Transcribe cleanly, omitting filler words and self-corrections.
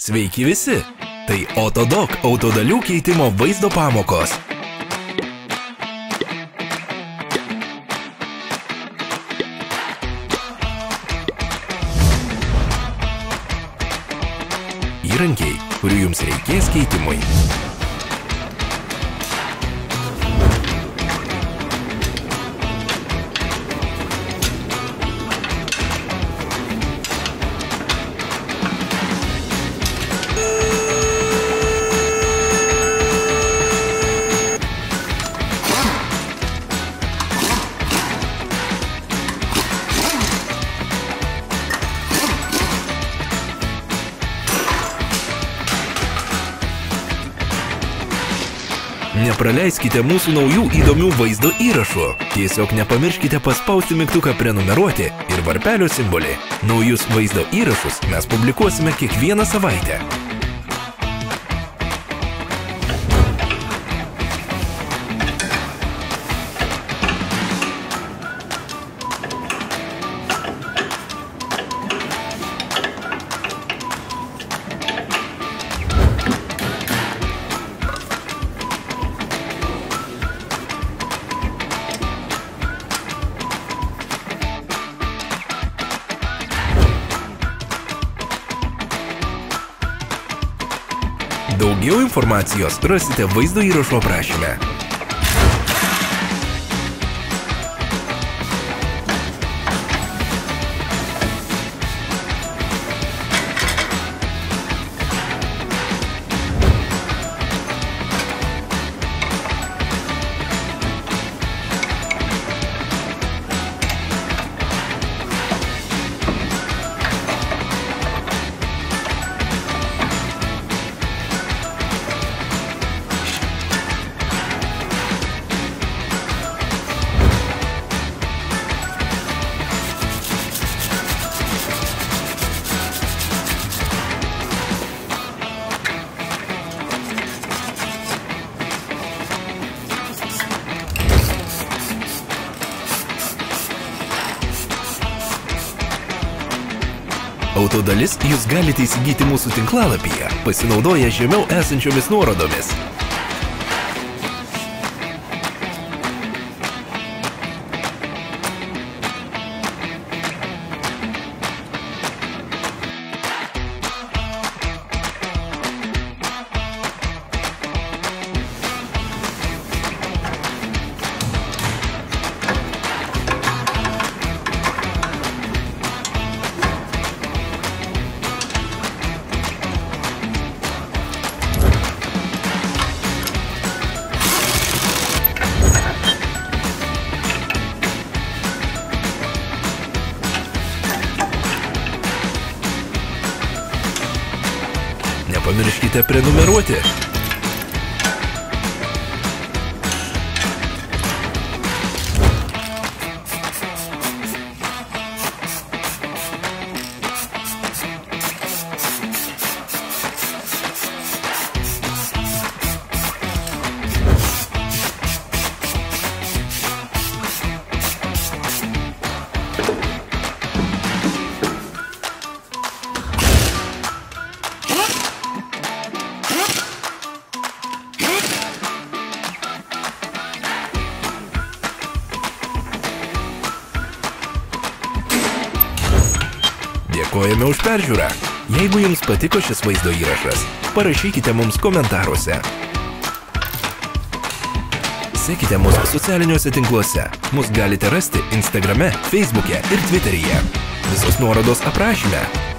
Sveiki visi! Tai Autodoc autodalių keitimo vaizdo pamokos. Įrankiai, kurių jums reikės keitimui. Nepraleiskite mūsų naujų įdomių vaizdo įrašų. Tiesiog nepamirškite paspausti mygtuką prenumeruoti ir varpelio simbolį. Naujus vaizdo įrašus mes publikuosime kiekvieną savaitę. Daugiau informacijos rasite vaizdo įrašo aprašyme. Autodalis jūs galite įsigyti mūsų tinklalapyje, pasinaudoję žemiau esančiomis nuorodomis. Nepamirškite prenumeruoti. Dėkojame už peržiūrą. Jeigu jums patiko šis vaizdo įrašas, parašykite mums komentaruose. Sekite mus socialiniuose tinkluose. Mus galite rasti Instagrame, Facebook'e ir Twitter'yje. Visos nuorodos aprašyme.